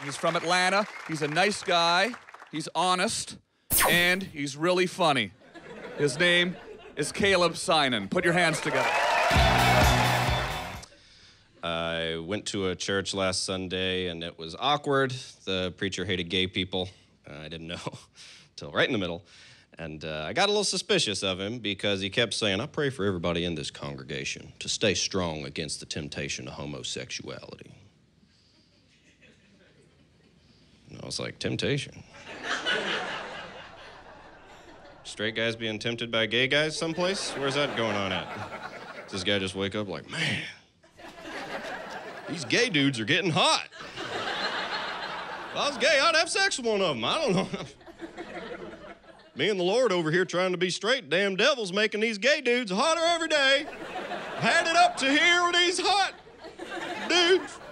He's from Atlanta. He's a nice guy. He's honest. And he's really funny. His name is Caleb Synan. Put your hands together. I went to a church last Sunday, and it was awkward. The preacher hated gay people. I didn't know until right in the middle. And I got a little suspicious of him because he kept saying, I pray for everybody in this congregation to stay strong against the temptation of homosexuality. And I was like, temptation? Straight guys being tempted by gay guys someplace? Where's that going on at? Does this guy just wake up like, man, these gay dudes are getting hot. If I was gay, I'd have sex with one of them. I don't know. Me and the Lord over here trying to be straight. Damn devil's making these gay dudes hotter every day. Had it up to here with these hot dudes.